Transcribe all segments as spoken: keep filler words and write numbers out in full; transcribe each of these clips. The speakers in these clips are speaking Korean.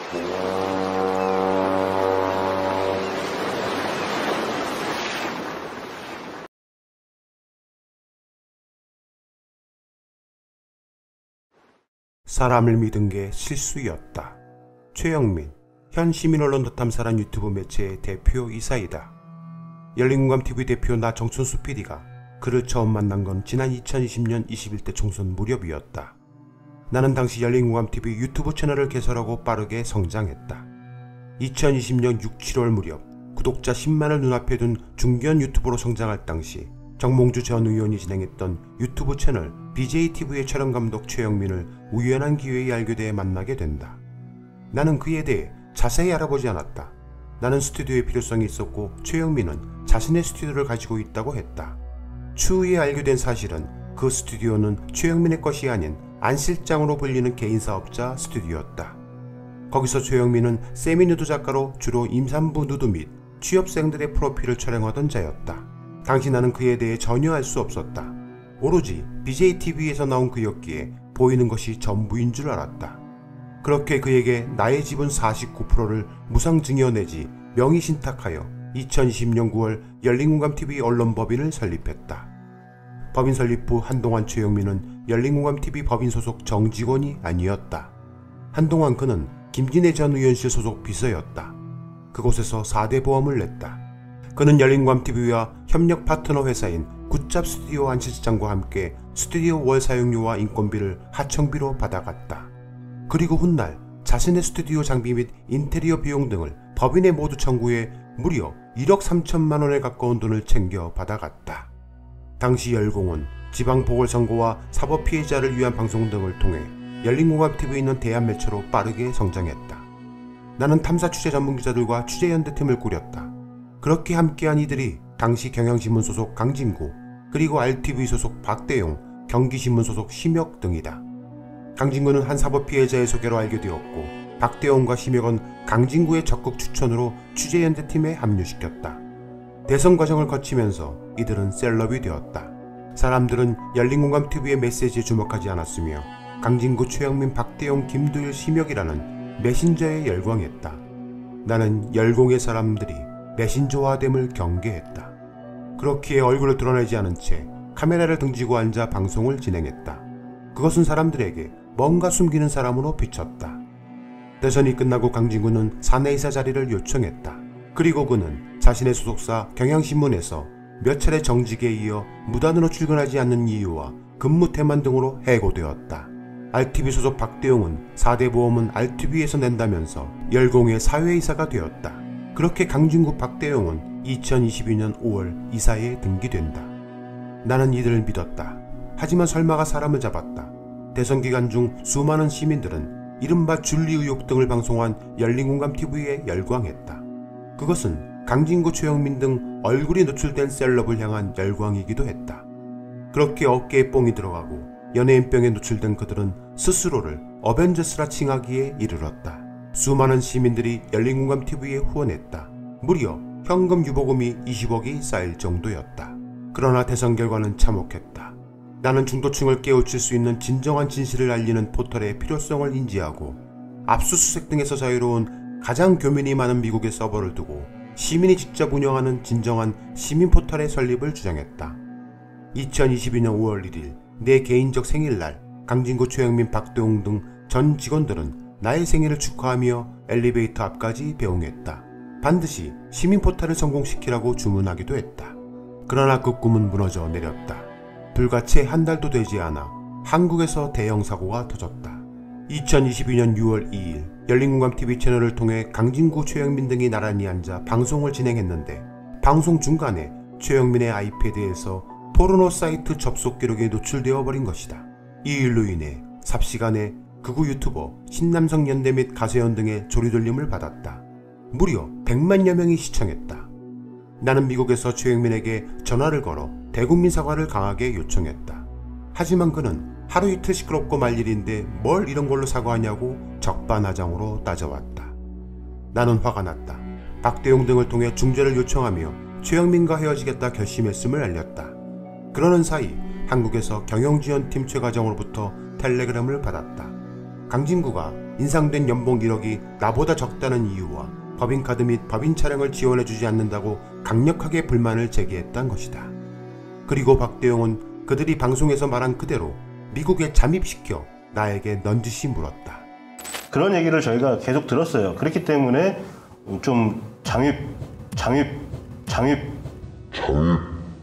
사람을 믿은 게 실수였다. 최영민, 현 시민언론더탐사란 유튜브 매체의 대표 이사이다. 열린공감티비 대표 나 정춘수 피디가 그를 처음 만난 건 지난 이천이십 년 이십일 대 총선 무렵이었다. 나는 당시 열린공감티비 유튜브 채널을 개설하고 빠르게 성장했다. 이천이십 년 육, 칠월 무렵 구독자 십만을 눈앞에 둔 중견 유튜버로 성장할 당시 정몽주 전 의원이 진행했던 유튜브 채널 비제이티비의 촬영감독 최영민을 우연한 기회에 알게 돼 만나게 된다. 나는 그에 대해 자세히 알아보지 않았다. 나는 스튜디오의 필요성이 있었고 최영민은 자신의 스튜디오를 가지고 있다고 했다. 추후에 알게 된 사실은 그 스튜디오는 최영민의 것이 아닌 안 실장으로 불리는 개인 사업자 스튜디오였다. 거기서 최영민은 세미누드 작가로 주로 임산부 누드 및 취업생들의 프로필을 촬영하던 자였다. 당시 나는 그에 대해 전혀 알 수 없었다. 오로지 비제이티비에서 나온 그였기에 보이는 것이 전부인 줄 알았다. 그렇게 그에게 나의 지분 사십구 퍼센트를 무상 증여내지 명의 신탁하여 이천이십 년 구월 열린공감티비 언론법인을 설립했다. 법인 설립 후 한동안 최영민은 열린공감티비 법인 소속 정직원이 아니었다. 한동안 그는 김진애 전 의원실 소속 비서였다. 그곳에서 사 대 보험을 냈다. 그는 열린공감티비와 협력 파트너 회사인 굿잡 스튜디오 안 실장과 함께 스튜디오 월 사용료와 인건비를 하청비로 받아갔다. 그리고 훗날 자신의 스튜디오 장비 및 인테리어 비용 등을 법인에 모두 청구해 무려 일억 삼천만 원에 가까운 돈을 챙겨 받아갔다. 당시 열공은 지방보궐선거와 사법피해자를 위한 방송 등을 통해 열린공감티비에 있는 대한매체로 빠르게 성장했다. 나는 탐사 취재 전문기자들과 취재연대팀을 꾸렸다. 그렇게 함께한 이들이 당시 경향신문 소속 강진구, 그리고 알티비 소속 박대용, 경기신문 소속 심혁 등이다. 강진구는 한 사법피해자의 소개로 알게 되었고 박대용과 심혁은 강진구의 적극 추천으로 취재연대팀에 합류시켰다. 대선 과정을 거치면서 이들은 셀럽이 되었다. 사람들은 열린공감티비의 메시지에 주목하지 않았으며 강진구, 최영민, 박대용, 김두일, 심혁이라는 메신저에 열광했다. 나는 열공의 사람들이 메신저화됨을 경계했다. 그렇기에 얼굴을 드러내지 않은 채 카메라를 등지고 앉아 방송을 진행했다. 그것은 사람들에게 뭔가 숨기는 사람으로 비쳤다. 대선이 끝나고 강진구는 사내이사 자리를 요청했다. 그리고 그는 자신의 소속사 경향신문에서 몇 차례 정직에 이어 무단으로 출근하지 않는 이유와 근무 태만 등으로 해고되었다. 알티비 소속 박대용은 사 대 보험은 알티비에서 낸다면서 열공의 사회이사가 되었다. 그렇게 강진구, 박대용은 이천이십이 년 오월 이사에 등기된다. 나는 이들을 믿었다. 하지만 설마가 사람을 잡았다. 대선 기간 중 수많은 시민들은 이른바 줄리 의혹 등을 방송한 열린공감티비에 열광했다. 그것은 강진구, 최영민 등 얼굴이 노출된 셀럽을 향한 열광이기도 했다. 그렇게 어깨에 뽕이 들어가고 연예인병에 노출된 그들은 스스로를 어벤져스라 칭하기에 이르렀다. 수많은 시민들이 열린공감티비에 후원했다. 무려 현금 유보금이 이십억이 쌓일 정도였다. 그러나 대선 결과는 참혹했다. 나는 중도층을 깨우칠 수 있는 진정한 진실을 알리는 포털의 필요성을 인지하고 압수수색 등에서 자유로운 가장 교민이 많은 미국의 서버를 두고 시민이 직접 운영하는 진정한 시민 포털의 설립을 주장했다. 이천이십이 년 오월 일일 내 개인적 생일날 강진구, 최영민, 박대용 등 전 직원들은 나의 생일을 축하하며 엘리베이터 앞까지 배웅했다. 반드시 시민 포털을 성공시키라고 주문하기도 했다. 그러나 그 꿈은 무너져 내렸다. 불과 채 한 달도 되지 않아 한국에서 대형 사고가 터졌다. 이천이십이 년 유월 이일 열린공감티비 채널을 통해 강진구, 최영민 등이 나란히 앉아 방송을 진행했는데 방송 중간에 최영민의 아이패드에서 포르노 사이트 접속 기록이 노출되어 버린 것이다. 이 일로 인해 삽시간에 극우 유튜버, 신남성 연대 및 가세현 등의 조리돌림을 받았다. 무려 백만여 명이 시청했다. 나는 미국에서 최영민에게 전화를 걸어 대국민 사과를 강하게 요청했다. 하지만 그는 하루 이틀 시끄럽고 말 일인데 뭘 이런 걸로 사과하냐고 적반하장으로 따져왔다. 나는 화가 났다. 박대용 등을 통해 중재를 요청하며 최영민과 헤어지겠다 결심했음을 알렸다. 그러는 사이 한국에서 경영지원팀 최 과장으로부터 텔레그램을 받았다. 강진구가 인상된 연봉 일억이 나보다 적다는 이유와 법인카드 및 법인 차량을 지원해주지 않는다고 강력하게 불만을 제기했던 것이다. 그리고 박대용은 그들이 방송에서 말한 그대로 미국에 잠입시켜 나에게 넌지시 물었다. 그런 얘기를 저희가 계속 들었어요. 그렇기 때문에 좀 잠입, 잠입, 잠입, 잠입,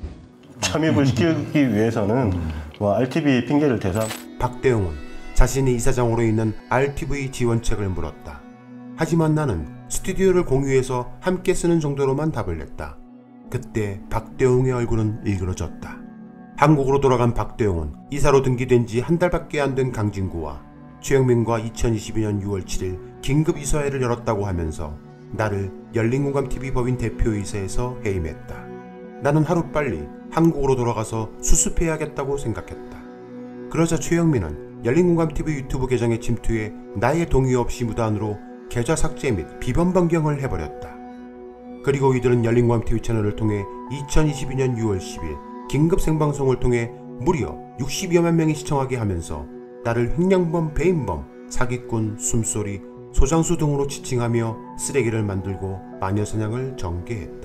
잠입을 시키기 위해서는 뭐 알티비 핑계를 대서. 박대용은 자신이 이사장으로 있는 알티비 지원책을 물었다. 하지만 나는 스튜디오를 공유해서 함께 쓰는 정도로만 답을 냈다. 그때 박대용의 얼굴은 일그러졌다. 한국으로 돌아간 박대용은 이사로 등기된 지 한 달밖에 안 된 강진구와 최영민과 이천이십이년 유월 칠일 긴급 이사회를 열었다고 하면서 나를 열린공감티비 법인 대표이사에서 해임했다. 나는 하루빨리 한국으로 돌아가서 수습해야겠다고 생각했다. 그러자 최영민은 열린공감티비 유튜브 계정에 침투해 나의 동의 없이 무단으로 계좌 삭제 및 비번 변경을 해버렸다. 그리고 이들은 열린공감티비 채널을 통해 이천이십이년 유월 십일 긴급 생방송을 통해 무려 육십여만 명이 시청하게 하면서 나를 횡령범, 배임범, 사기꾼, 숨소리, 소장수 등으로 지칭하며 쓰레기를 만들고 마녀사냥을 전개했다.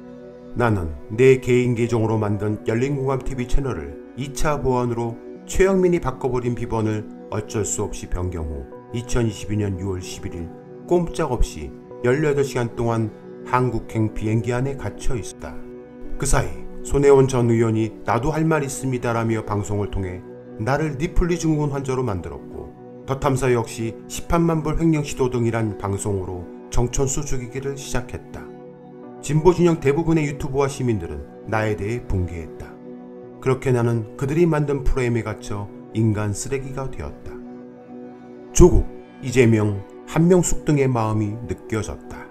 나는 내 개인 계정으로 만든 열린공감티비 채널을 이차 보안으로 최영민이 바꿔버린 비번을 어쩔 수 없이 변경 후 이천이십이년 유월 십일일 꼼짝없이 열여덟 시간 동안 한국행 비행기 안에 갇혀 있었다. 그 사이 손혜원 전 의원이 나도 할 말 있습니다라며 방송을 통해 나를 니플리 증후군 환자로 만들었고 더 탐사 역시 십팔만 불 횡령 시도 등이란 방송으로 정천수 죽이기를 시작했다. 진보 진영 대부분의 유튜버와 시민들은 나에 대해 붕괴했다. 그렇게 나는 그들이 만든 프레임에 갇혀 인간 쓰레기가 되었다. 조국, 이재명, 한명숙 등의 마음이 느껴졌다.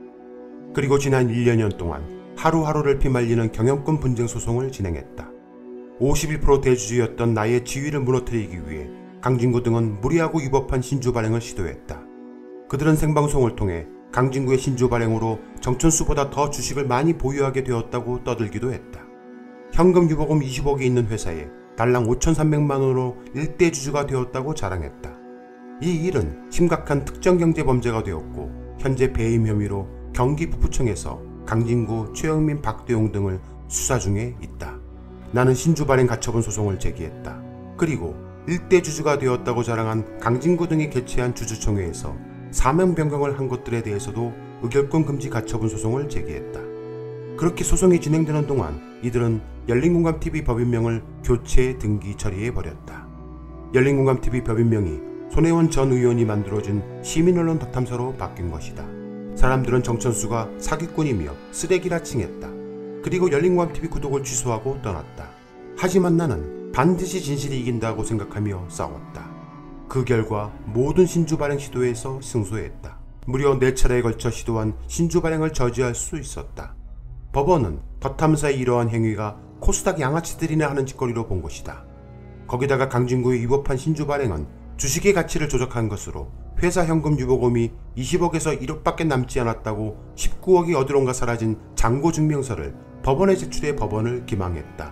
그리고 지난 일 년여 동안 하루하루를 피말리는 경영권 분쟁 소송을 진행했다. 오십일 퍼센트 대주주였던 나의 지위를 무너뜨리기 위해 강진구 등은 무리하고 위법한 신주 발행을 시도했다. 그들은 생방송을 통해 강진구의 신주 발행으로 정천수보다 더 주식을 많이 보유하게 되었다고 떠들기도 했다. 현금 유보금 이십억이 있는 회사에 달랑 오천삼백만 원으로 일대 주주가 되었다고 자랑했다. 이 일은 심각한 특정경제범죄가 되었고 현재 배임 혐의로 경기북부청에서 강진구, 최영민, 박대용 등을 수사 중에 있다. 나는 신주 발행 가처분 소송을 제기했다. 그리고 일대 주주가 되었다고 자랑한 강진구 등이 개최한 주주총회에서 사명 변경을 한 것들에 대해서도 의결권 금지 가처분 소송을 제기했다. 그렇게 소송이 진행되는 동안 이들은 열린공감티비 법인명을 교체 등기 처리해버렸다. 열린공감티비 법인명이 손혜원 전 의원이 만들어준 시민언론 덕탐사로 바뀐 것이다. 사람들은 정천수가 사기꾼이며 쓰레기라 칭했다. 그리고 열린공감티비 구독을 취소하고 떠났다. 하지만 나는 반드시 진실이 이긴다고 생각하며 싸웠다. 그 결과 모든 신주 발행 시도에서 승소했다. 무려 네 차례에 걸쳐 시도한 신주 발행을 저지할 수 있었다. 법원은 덧탐사의 이러한 행위가 코스닥 양아치들이나 하는 짓거리로 본 것이다. 거기다가 강진구의 위법한 신주 발행은 주식의 가치를 조작한 것으로 회사 현금 유보금이 이십억에서 일억밖에 남지 않았다고 십구억이 어디론가 사라진 잔고 증명서를 법원에 제출해 법원을 기망했다.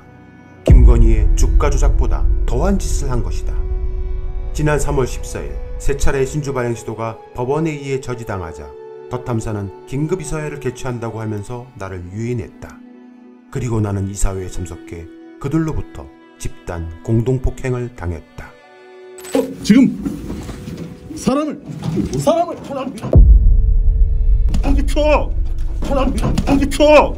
김건희의 주가 조작보다 더한 짓을 한 것이다. 지난 삼월 십사일 세 차례의 신주 발행 시도가 법원에 의해 저지당하자 덧탐사는 긴급 이사회를 개최한다고 하면서 나를 유인했다. 그리고 나는 이사회에 참석해 그들로부터 집단 공동폭행을 당했다. 어, 지금 사람을 사람을 하나 밀어 공기켜 하나 밀어 공기켜.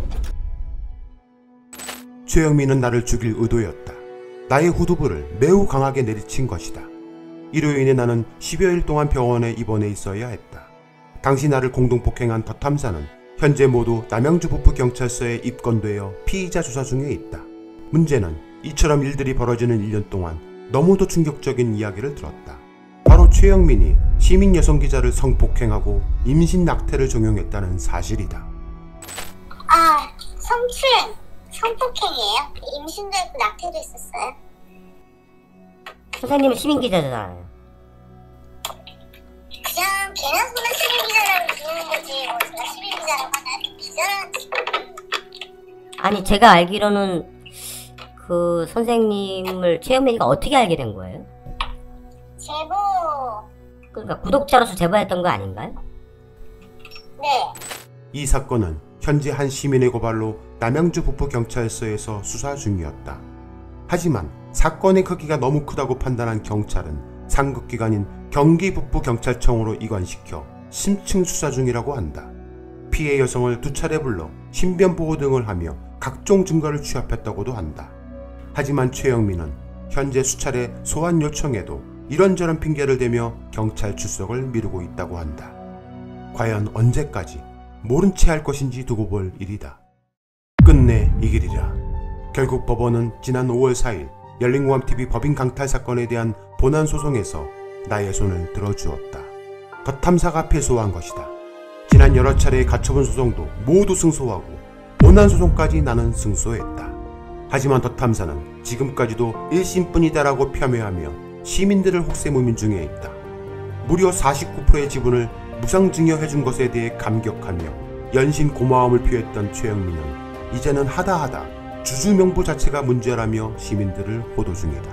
최영민은 나를 죽일 의도였다. 나의 후두부를 매우 강하게 내리친 것이다. 이로 인해 나는 십여일 동안 병원에 입원해 있어야 했다. 당시 나를 공동폭행한 덧탐사는 현재 모두 남양주 북부경찰서에 입건되어 피의자 조사 중에 있다. 문제는 이처럼 일들이 벌어지는 일 년 동안 너무도 충격적인 이야기를 들었다. 바로 최영민이 시민 여성 기자를 성폭행하고 임신 낙태를 종용했다는 사실이다. 아, 성추행, 성폭행이에요? 임신도 했고 낙태도 있었어요? 선생님은 시민 기자잖아요. 그냥 걔네 손에 시민 기자라고 부르는 거지 뭐 제가 시민 기자라고 하나 기자는 아니 제가 알기로는 그 선생님을 최영민이가 어떻게 알게 된 거예요? 제보 그러니까 구독자로서 제보했던 거 아닌가요? 네. 이 사건은 현재 한 시민의 고발로 남양주 북부경찰서에서 수사 중이었다. 하지만 사건의 크기가 너무 크다고 판단한 경찰은 상급기관인 경기 북부경찰청으로 이관시켜 심층 수사 중이라고 한다. 피해 여성을 두 차례 불러 신변보호 등을 하며 각종 증거를 취합했다고도 한다. 하지만 최영민은 현재 수차례 소환 요청에도 이런저런 핑계를 대며 경찰 출석을 미루고 있다고 한다. 과연 언제까지 모른 채 할 것인지 두고 볼 일이다. 끝내 이 길이라. 결국 법원은 지난 오월 사일 열린공감티비 법인 강탈 사건에 대한 본안 소송에서 나의 손을 들어주었다. 더 탐사가 패소한 것이다. 지난 여러 차례의 가처분 소송도 모두 승소하고 본안 소송까지 나는 승소했다. 하지만 더 탐사는 지금까지도 일 심뿐이다라고 폄훼하며 시민들을 혹세무민 중에 있다. 무려 사십구 퍼센트의 지분을 무상증여해준 것에 대해 감격하며 연신 고마움을 표했던 최영민은 이제는 하다하다 주주명부 자체가 문제라며 시민들을 호도 중이다.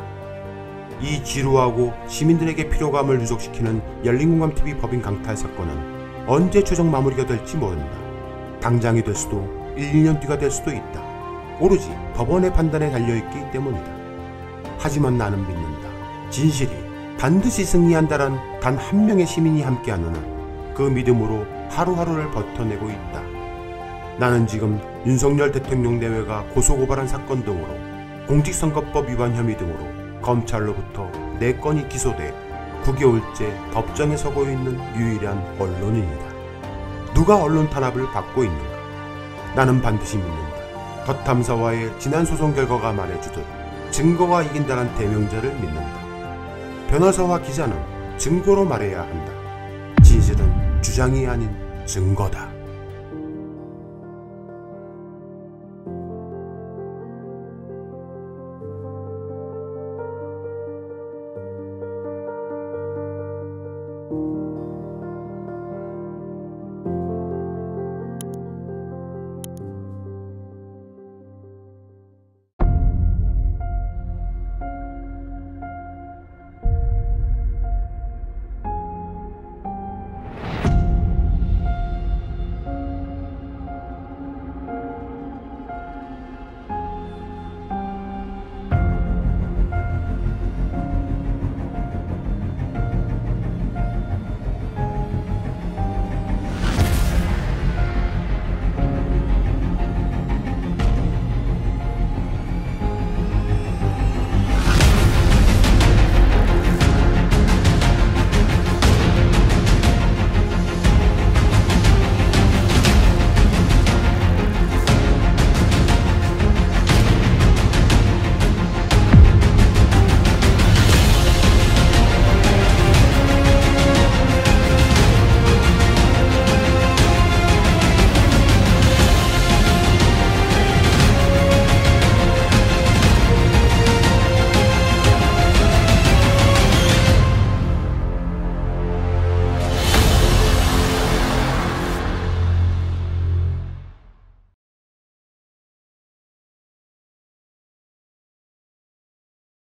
이 지루하고 시민들에게 피로감을 누적시키는 열린공감티비 법인 강탈 사건은 언제 최종 마무리가 될지 모른다. 당장이 될 수도 일, 이 년 뒤가 될 수도 있다. 오로지 법원의 판단에 달려있기 때문이다. 하지만 나는 믿는다. 진실이 반드시 승리한다란 단 한 명의 시민이 함께하는 한 그 믿음으로 하루하루를 버텨내고 있다. 나는 지금 윤석열 대통령 내외가 고소고발한 사건 등으로 공직선거법 위반 혐의 등으로 검찰로부터 네 건이 기소돼 구 개월째 법정에 서고 있는 유일한 언론인이다. 누가 언론 탄압을 받고 있는가? 나는 반드시 믿는다. 더 탐사와의 지난 소송 결과가 말해주듯 증거가 이긴다는 대명제를 믿는다. 변호사와 기자는 증거로 말해야 한다. 진실은 주장이 아닌 증거다.